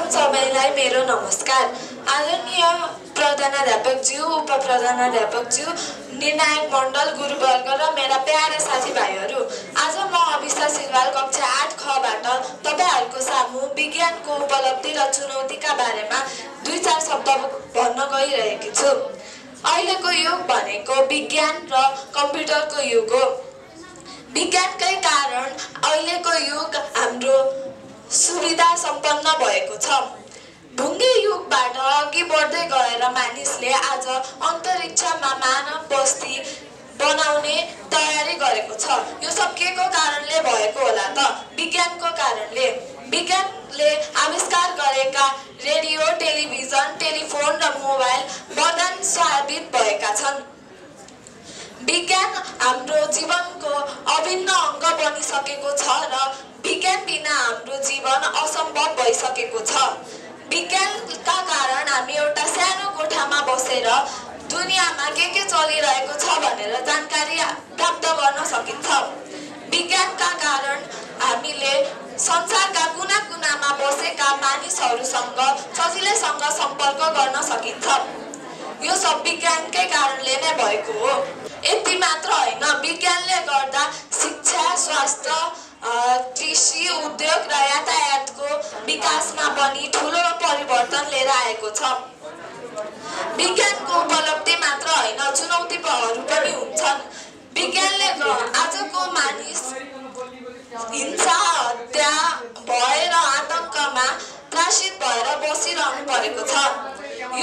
सबैलाई मेरो नमस्कार। आदरणीय प्रधानाध्यापकज्यू, उपप्रधानाध्यापकज्यू, निर्णायक मण्डल, गुरुवर्ग र मेरा प्यारा साथीभाइहरू, आज म अविश्वास सिलवाल कक्षा 8 खबाट तपाईहरूको सामु विज्ञानको उपलब्धि र चुनौतीका बारेमा 2-4 शब्द भन्न गइरहेकी छु। अहिलेको युग भनेको विज्ञान र कम्प्युटरको युग हो। विज्ञानकै कारण अहिलेको युग हाम्रो सुविधा सम्पन्न भएको छ। ढुङ्गे युगबाट अघि बढ्दै गएर मानिसले आज अन्तरिक्षमा मानव बस्ती बनाउने तयारी गरेको छ। यो सब केको कारणले भएको होला त? विज्ञानको कारणले। विज्ञानले आविष्कार गरेका रेडियो, टेलिभिजन, टेलिफोन र मोबाइल वरदान साबित भएका छन्। विज्ञान हाम्रो जीवनको अभिन्न अङ्ग बनिसकेको छ र विज्ञान बिना हाम्रो जीवन असम्भव भइसकेको छ। विज्ञानका कारण हामी एउटा सानो कोठामा बसेर दुनियाँमा के चलिरहेको छ भनेर जानकारी प्राप्त गर्न सकिन्छ। विज्ञानका कारण हामीले संसारका कुना कुनामा बसेका मानिसहरूसँग सजिलैसँग सम्पर्क गर्न सकिन्छ। यो सब विज्ञानकै कारणले नै भएको हो। यति मात्र होइन, विज्ञानले गर्दा शिक्षा, स्वास्थ्य, कृषि, उद्योग र यातायातको विकासमा पनि ठुलो परिवर्तन लिएर आएको छ। विज्ञानको उपलब्धि मात्र होइन, चुनौतीहरू पनि हुन्छन्। विज्ञानले आजको मानिस हिंसा, हत्या भएर आतंकमा त्रासित भएर बसिरहनु परेको छ।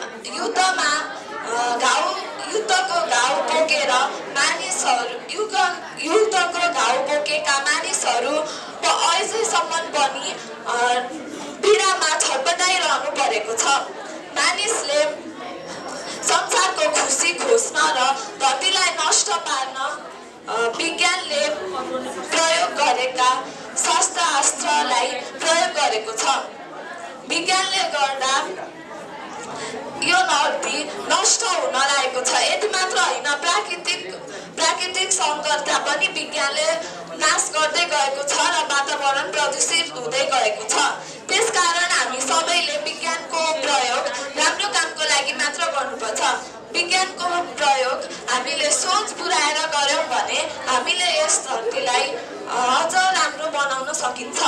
युद्धको घाउ बोकेर मानिसहरू युद्धको घाउ बोकेका मानिसहरू अझैसम्म पनि पीडामा छटपटाइरहनु परेको छ। मानिसले संसारको खुसी खोज्न र धरतीलाई नष्ट पार्न विज्ञानले प्रयोग गरेका शस्त्रास्त्रलाई प्रयोग गरेको छ। विज्ञानले गर्दा यो धरती नष्ट हुन लागेको छ। यति मात्र होइन, प्राकृतिक सौन्दर्यता पनि विज्ञानले नाश गर्दै गएको छ र वातावरण प्रदूषित हुँदै गएको छ। त्यसकारण हामी सबैले विज्ञानको प्रयोग राम्रो कामको लागि मात्र गर्नुपर्छ। विज्ञानको प्रयोग हामीले सोच पुर्याएर गर्यौं भने हामीले यस धरतीलाई अझ राम्रो बनाउन सकिन्छ।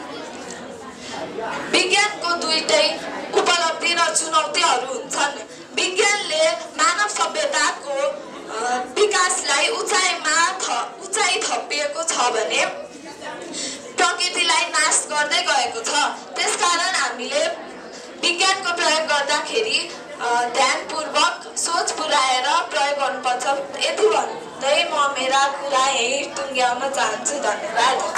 विज्ञानको दुईटै उपलब्धि र चुनौतीहरू हुन्छन्। विज्ञानले मानव सभ्यताको विकासलाई उचाइ थपिएको छ भने प्रकृतिलाई नाश गर्दै गएको छ। त्यसकारण हामीले विज्ञानको प्रयोग गर्दाखेरि ध्यानपूर्वक सोच पुर्याएर प्रयोग गर्नुपर्छ। यति भन्दै म मेरा कुरा यही टुङ्ग्याउन चाहन्छु। धन्यवाद।